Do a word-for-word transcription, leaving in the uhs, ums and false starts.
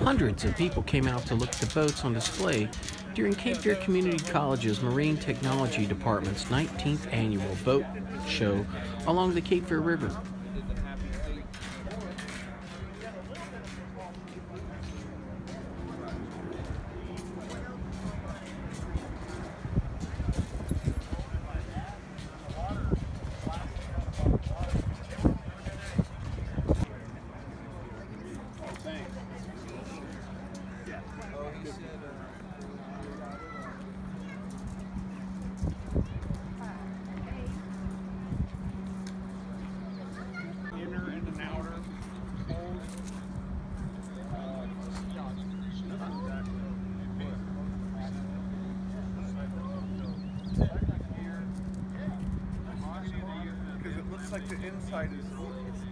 Hundreds of people came out to look at the boats on display during Cape Fear Community College's Marine Technology Department's nineteenth annual boat show along the Cape Fear River. Because it looks like the inside is